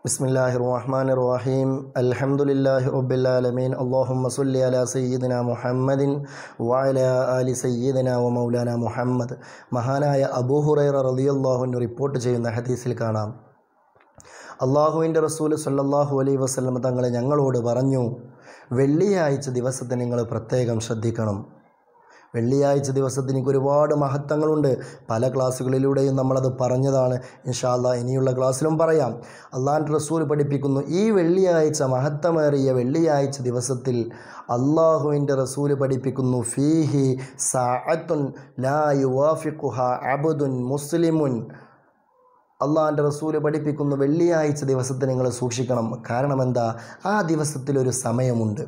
ബിസ്മില്ലാഹിർറഹ്മാനിർറഹീം അൽഹംദുലില്ലാഹി റബ്ബിൽ ആലമീൻ അല്ലാഹുമ്മ സ്വല്ലി അലാ സയ്യിദിനാ മുഹമ്മദിൻ വഅലാ ആലി സയ്യിദിനാ വ മൗലാനാ മുഹമ്മദ്. മഹാനായ അബൂ ഹുറൈറ റളിയല്ലാഹു അൻഹു റിപ്പോർട്ട് ചെയ്യുന്ന ഹദീസിൽ കാണാം, അള്ളാഹുവിൻ്റെ റസൂൽ സല്ലല്ലാഹു അലൈഹി വസല്ലം തങ്ങൾ ഞങ്ങളോട് പറഞ്ഞു, വെള്ളിയാഴ്ച ദിവസത്തെ നിങ്ങൾ പ്രത്യേകം ശ്രദ്ധിക്കണം. വെള്ളിയാഴ്ച ദിവസത്തിന് ഒരുപാട് മഹത്വങ്ങളുണ്ട്. പല ക്ലാസ്സുകളിലൂടെയും നമ്മളത് പറഞ്ഞതാണ്. ഇൻഷാ അല്ലാഹ് ഇനിയുള്ള ക്ലാസ്സിലും പറയാം. അള്ളാഹുവിൻ്റെ റസൂൽ പഠിപ്പിക്കുന്നു, ഈ വെള്ളിയാഴ്ച, മഹത്വമേറിയ വെള്ളിയാഴ്ച ദിവസത്തിൽ അള്ളാഹുവിൻ്റെ റസൂൽ പഠിപ്പിക്കുന്നു, ഫീഹി സഅത്തുൻ ലാ യുവാഫിഖുഹാ അബ്ദുൻ മുസ്ലിമുൻ. അള്ളാഹുവിൻ്റെ റസൂൽ പഠിപ്പിക്കുന്നു, വെള്ളിയാഴ്ച ദിവസത്തെ നിങ്ങൾ സൂക്ഷിക്കണം. കാരണം എന്താ? ആ ദിവസത്തിലൊരു സമയമുണ്ട്.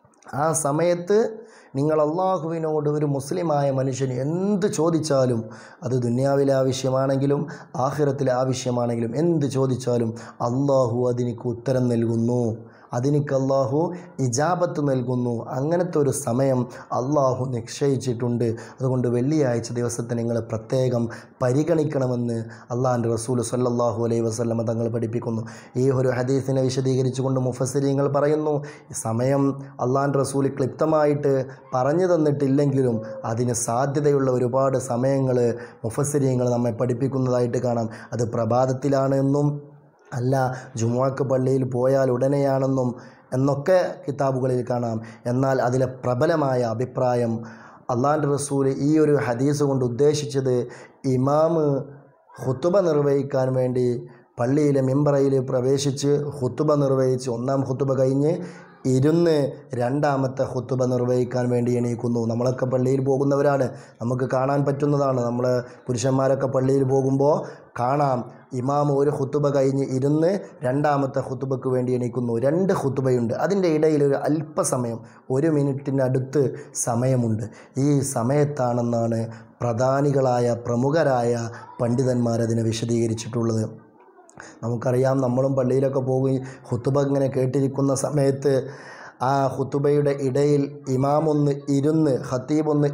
ആ സമയത്ത് നിങ്ങൾ അള്ളാഹുവിനോട്, ഒരു മുസ്ലിമായ മനുഷ്യന് എന്ത് ചോദിച്ചാലും, അത് ദുനിയാവിലെ ആവശ്യമാണെങ്കിലും ആഖിറത്തിലെ ആവശ്യമാണെങ്കിലും എന്ത് ചോദിച്ചാലും അള്ളാഹു അതിനക്ക് ഉത്തരം നൽകുന്നു, അതിനക്ക് അള്ളാഹു ഇജാബത്ത് നൽകുന്നു. അങ്ങനത്തെ ഒരു സമയം അള്ളാഹു നിശ്ചയിച്ചിട്ടുണ്ട്. അതുകൊണ്ട് വെള്ളിയാഴ്ച ദിവസത്തെ നിങ്ങൾ പ്രത്യേകം പരിഗണിക്കണമെന്ന് അള്ളാഹുവിൻ്റെ റസൂൽ സല്ലല്ലാഹു അലൈഹി വസല്ലം തങ്ങൾ പഠിപ്പിക്കുന്നു. ഈ ഒരു ഹദീസിനെ വിശദീകരിച്ചുകൊണ്ട് മുഫസ്സിരീങ്ങൾ പറയുന്നു, സമയം അള്ളാഹുവിൻ്റെ റസൂൽ ക്ലിപ്തമായിട്ട് പറഞ്ഞു തന്നിട്ടില്ലെങ്കിലും അതിന് സാധ്യതയുള്ള ഒരുപാട് സമയങ്ങൾ മുഫസ്സിരീങ്ങൾ നമ്മെ പഠിപ്പിക്കുന്നതായിട്ട് കാണാം. അത് പ്രഭാതത്തിലാണ് എന്നും അല്ല, ജുമുഅക്ക് പള്ളിയിൽ പോയാൽ ഉടനെയാണെന്നും എന്നൊക്കെ കിതാബുകളിൽ കാണാം. എന്നാൽ അതിലെ പ്രബലമായ അഭിപ്രായം, അള്ളാഹുവിൻ്റെ റസൂൽ ഈ ഒരു ഹദീസ് കൊണ്ട് ഉദ്ദേശിച്ചത്, ഇമാമ് ഖുതുബ നിർവഹിക്കാൻ വേണ്ടി പള്ളിയിലെ മിമ്പറയിൽ പ്രവേശിച്ച് ഖുതുബ നിർവഹിച്ച് ഒന്നാം ഖുതുബ കഴിഞ്ഞ് ഇരുന്ന് രണ്ടാമത്തെ ഖുതുബ നിർവഹിക്കാൻ വേണ്ടി എണീക്കുന്നു. നമ്മളൊക്കെ പള്ളിയിൽ പോകുന്നവരാണ്, നമുക്ക് കാണാൻ പറ്റുന്നതാണ്. നമ്മൾ പുരുഷന്മാരൊക്കെ പള്ളിയിൽ പോകുമ്പോൾ കാണാം, ഇമാം ഒരു ഖുതുബ കഴിഞ്ഞ് ഇരുന്ന് രണ്ടാമത്തെ ഖുതുബയ്ക്ക് വേണ്ടി എണീക്കുന്നു. 2 ഖുതുബയുണ്ട്, അതിൻ്റെ ഇടയിൽ ഒരു അല്പസമയം, 1 മിനിറ്റിനടുത്ത് സമയമുണ്ട്. ഈ സമയത്താണെന്നാണ് പ്രധാനികളായ പ്രമുഖരായ പണ്ഡിതന്മാരതിനെ വിശദീകരിച്ചിട്ടുള്ളത്. നമുക്കറിയാം, നമ്മളും പള്ളിയിലൊക്കെ പോയി ഖുതുബ ഇങ്ങനെ കേട്ടിരിക്കുന്ന സമയത്ത് ആ ഖുതുബയുടെ ഇടയിൽ ഇമാമൊന്ന് ഇരുന്ന്, ഖത്തീബൊന്ന്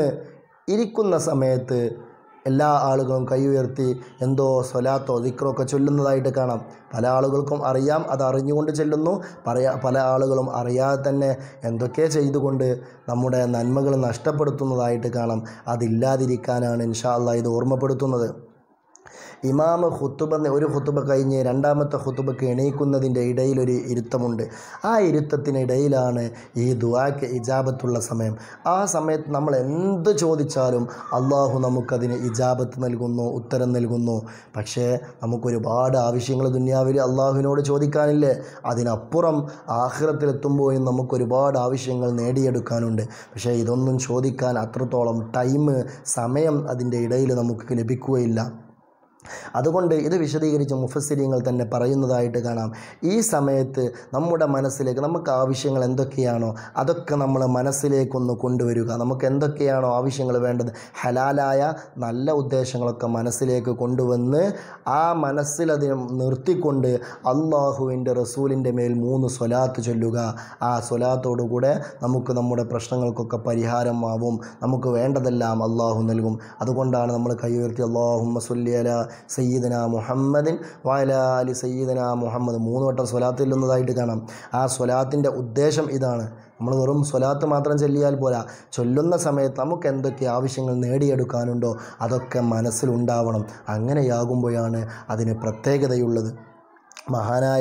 ഇരിക്കുന്ന സമയത്ത് എല്ലാ ആളുകളും കൈ ഉയർത്തി എന്തോ സ്വലാത്തോ ദിക്റോ ഒക്കെ ചൊല്ലുന്നതായിട്ട് കാണാം. പല ആളുകൾക്കും അറിയാം, അത് അറിഞ്ഞുകൊണ്ട് ചെല്ലുന്നു. പല ആളുകളും അറിയാതെ തന്നെ എന്തൊക്കെ ചെയ്തുകൊണ്ട് നമ്മുടെ നന്മകൾ നഷ്ടപ്പെടുത്തുന്നതായിട്ട് കാണാം. അതില്ലാതിരിക്കാനാണ് ഇൻഷാ അല്ലാഹ് ഇത് ഓർമ്മപ്പെടുത്തുന്നത്. ഇമാമ് ഒരു ഖുതുബ കഴിഞ്ഞ് രണ്ടാമത്തെ ഖുതുബയ്ക്ക് എണീക്കുന്നതിൻ്റെ ഇടയിലൊരു ഇരുത്തമുണ്ട്. ആ ഇരുത്തത്തിനിടയിലാണ് ഈ ദുആക്ക് ഇജാബത്തുള്ള സമയം. ആ സമയത്ത് നമ്മൾ എന്ത് ചോദിച്ചാലും അള്ളാഹു നമുക്കതിന് ഇജാബത്ത് നൽകുന്നു, ഉത്തരം നൽകുന്നു. പക്ഷേ നമുക്കൊരുപാട് ആവശ്യങ്ങൾ ദുനിയാവിൽ അള്ളാഹുവിനോട് ചോദിക്കാനില്ലേ? അതിനപ്പുറം ആഖിറത്തിലെത്തുമ്പോഴും നമുക്കൊരുപാട് ആവശ്യങ്ങൾ നേടിയെടുക്കാനുണ്ട്. പക്ഷേ ഇതൊന്നും ചോദിക്കാൻ അത്രത്തോളം സമയം അതിൻ്റെ ഇടയിൽ നമുക്ക് ലഭിക്കുകയില്ല. അതുകൊണ്ട് ഇത് വിശദീകരിച്ച് മുഫസ്സിരീങ്ങൾ തന്നെ പറയുന്നതായിട്ട് കാണാം. ഈ സമയത്ത് നമ്മുടെ മനസ്സിലേക്ക് നമുക്ക് ആവശ്യങ്ങൾ എന്തൊക്കെയാണോ അതൊക്കെ നമ്മൾ മനസ്സിലേക്കൊന്ന് കൊണ്ടുവരിക. നമുക്ക് എന്തൊക്കെയാണോ ആവശ്യങ്ങൾ വേണ്ടത്, ഹലാലായ നല്ല ഉദ്ദേശങ്ങളൊക്കെ മനസ്സിലേക്ക് കൊണ്ടുവന്ന് ആ മനസ്സിലതിനെ നിർത്തിക്കൊണ്ട് അള്ളാഹുവിൻ്റെ റസൂലിൻ്റെ മേൽ 3 സ്വലാത്ത് ചൊല്ലുക. ആ സ്വലാത്തോടുകൂടെ നമുക്ക് നമ്മുടെ പ്രശ്നങ്ങൾക്കൊക്കെ പരിഹാരമാവും, നമുക്ക് വേണ്ടതെല്ലാം അള്ളാഹു നൽകും. അതുകൊണ്ടാണ് നമ്മൾ കൈ ഉയർത്തി അല്ലാഹുമ്മ സ്വല്ലി അലാ സയ്യിദനാ മുഹമ്മദിൻ വഅലാ ആലി സയ്യിദനാ മുഹമ്മദ് 3 വട്ടം സ്വലാത്ത് ചൊല്ലുന്നതായിട്ട് കാണാം. ആ സ്വലാത്തിൻ്റെ ഉദ്ദേശം ഇതാണ്. നമ്മൾ വെറും സ്വലാത്ത് മാത്രം ചൊല്ലിയാൽ പോരാ, ചൊല്ലുന്ന സമയത്ത് നമുക്ക് എന്തൊക്കെ ആവശ്യങ്ങൾ നേടിയെടുക്കാനുണ്ടോ അതൊക്കെ മനസ്സിലുണ്ടാവണം. അങ്ങനെയാകുമ്പോഴാണ് അതിന് പ്രത്യേകതയുള്ളത്. മഹാനായ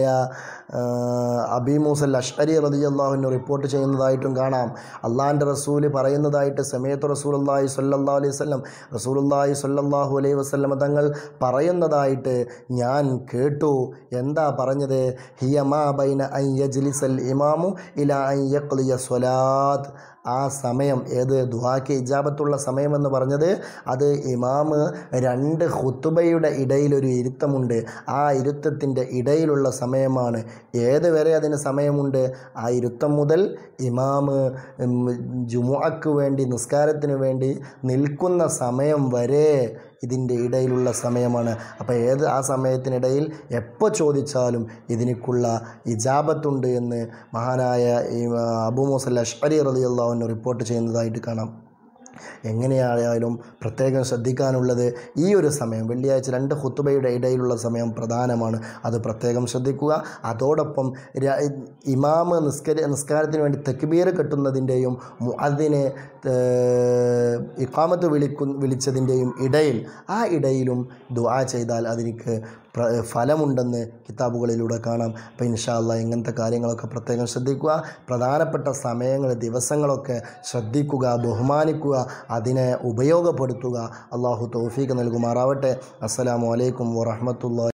അബീ മൂസൽ അശ്അരി റളിയല്ലാഹു അൻഹു റിപ്പോർട്ട് ചെയ്യുന്നതായിട്ടും കാണാം, അള്ളാഹിൻ്റെ റസൂല് പറയുന്നതായിട്ട്, സമയത്ത് റസൂലുള്ളാഹി സ്വല്ലല്ലാഹു അലൈഹി വസല്ലം, റസൂലുള്ളാഹി സ്വല്ലല്ലാഹു അലൈഹി വസല്ലം തങ്ങൾ പറയുന്നതായിട്ട് ഞാൻ കേട്ടു. എന്താ പറഞ്ഞത്? ഹിയ മാ ബൈന അൻ യജ്ലിസൽ ഇമാമു ഇലാ അൻ യഖ്ലിയ സ്വലാത്ത്. ആ സമയം ഏത്? ദുആക്ക് ഇജാബത്തുള്ള സമയമെന്ന് പറഞ്ഞത് അത് ഇമാമ് 2 ഖുതുബയുടെ ഇടയിലൊരു ഇരുത്തമുണ്ട്. ആ ഇരുത്തത്തിൻ്റെ ഇടയിലുള്ള സമയമാണ്. ഏത് വരെ അതിന് സമയമുണ്ട്? ആ ഇരുത്തം മുതൽ ഇമാമ് ജുമുഅക്ക് വേണ്ടി, നിസ്കാരത്തിന് വേണ്ടി നിൽക്കുന്ന സമയം വരെ ഇതിൻ്റെ ഇടയിലുള്ള സമയമാണ്. അപ്പോൾ ആ സമയത്തിനിടയിൽ എപ്പോൾ ചോദിച്ചാലും ഇതിനേക്കുള്ള ഇജാബത്തുണ്ട് എന്ന് മഹാനായ അബൂ മൂസ അശ്അരി റളിയല്ലാഹു അൻഹു റിപ്പോർട്ട് ചെയ്യുന്നതായിട്ട് കാണാം. എങ്ങനെയായാലും പ്രത്യേകം ശ്രദ്ധിക്കാനുള്ളത് ഈ ഒരു സമയം വെള്ളിയാഴ്ച 2 ഖുതുബയുടെ ഇടയിലുള്ള സമയം പ്രധാനമാണ്. അത് പ്രത്യേകം ശ്രദ്ധിക്കുക. അതോടൊപ്പം ഇമാമ് നിസ്കാരത്തിന് വേണ്ടി തക്ബീർ കെട്ടുന്നതിൻ്റെയും മുഅദ്ദിനെ ഇഖാമത്ത് വിളിച്ചതിൻ്റെയും ഇടയിലും ദുആ ചെയ്താൽ അതിന് ഫലമുണ്ടെന്ന് കിതാബുകളിലൂടെ കാണാം. അപ്പോൾ ഇൻഷാ അല്ലാഹ് ഇങ്ങനത്തെ കാര്യങ്ങളൊക്കെ പ്രത്യേകം ശ്രദ്ധിക്കുക. പ്രധാനപ്പെട്ട സമയങ്ങൾ, ദിവസങ്ങളൊക്കെ ശ്രദ്ധിക്കുക, ബഹുമാനിക്കുക, അതിനെ ഉപയോഗപ്പെടുത്തുക. അള്ളാഹു തൗഫീഖ് നൽകുമാറാവട്ടെ. അസ്സലാമു അലൈക്കും വറഹ്മത്തുള്ളാഹി